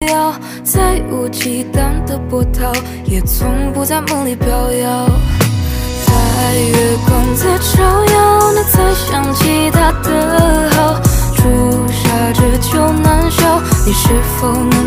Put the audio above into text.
要，再无忌惮的波涛，也从不在梦里飘摇。在月光在照耀，你才想起他的好。朱砂痣就难消，你是否能